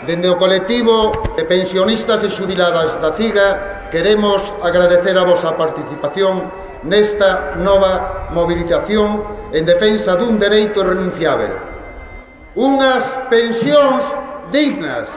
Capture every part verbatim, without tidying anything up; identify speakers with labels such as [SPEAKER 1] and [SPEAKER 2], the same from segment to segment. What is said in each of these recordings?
[SPEAKER 1] Dende o colectivo de pensionistas e xubiladas da CIGA queremos agradecer a vosa participación nesta nova movilización en defensa dun dereito irrenunciável. Unhas pensións dignas.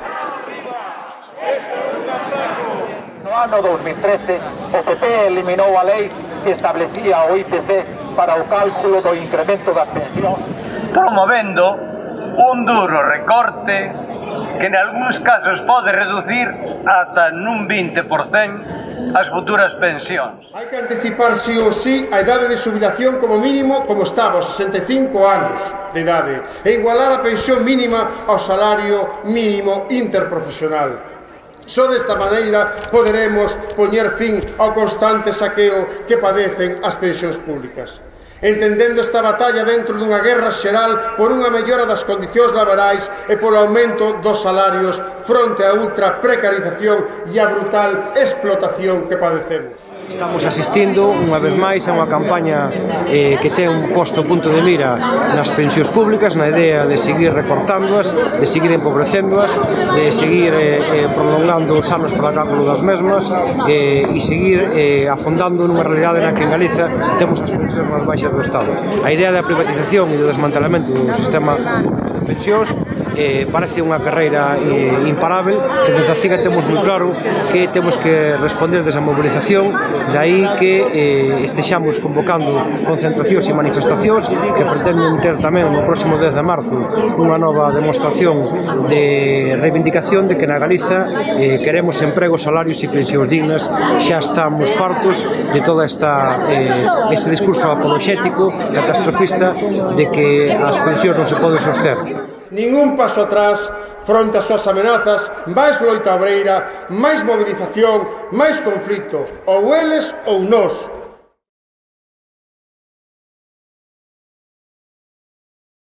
[SPEAKER 2] No ano dos mil trece, o P P eliminou a lei que establecía o I P C para o cálculo do incremento das pensións,
[SPEAKER 3] promovendo un duro recorte que en algúns casos pode reducir ata nun vinte por cento as futuras pensións.
[SPEAKER 4] Hai que anticipar sí ou sí a idade de xubilación como mínimo como estaba aos sesenta e cinco anos de idade e igualar a pensión mínima ao salario mínimo interprofesional. Só desta maneira poderemos poñer fin ao constante saqueo que padecen as pensións públicas. Entendendo esta batalla dentro dunha guerra xeral por unha mellora das condicións laborais e polo aumento dos salarios fronte á ultra precarización e a brutal explotación que padecemos.
[SPEAKER 5] Estamos asistindo unha vez máis a unha campaña eh, que ten un posto punto de mira nas pensións públicas, na idea de seguir recortándoas, de seguir empobrecéndoas, de seguir eh, eh, prolongando os anos para cálculo das mesmas eh, e seguir eh, afondando nunha realidade na que en Galiza temos as pensións máis baixas do Estado. A idea da privatización e do desmantelamento do sistema de pensións eh, parece unha carreira eh, imparável que desde a CIGA temos moi claro que temos que responder desa mobilización, de aí que eh, estexamos convocando concentracións e manifestacións que pretenden ter tamén no próximo dez de marzo unha nova demostración de reivindicación de que na Galiza eh, queremos emprego, salarios e pensións dignas. Xa estamos fartos de toda esta eh, este discurso apologético, catastrofista de que as pensións non se poden soster.
[SPEAKER 4] Ningún paso atrás fronte ás súas amenazas, máis loita obreira, máis movilización, máis conflito, ou eles ou nós.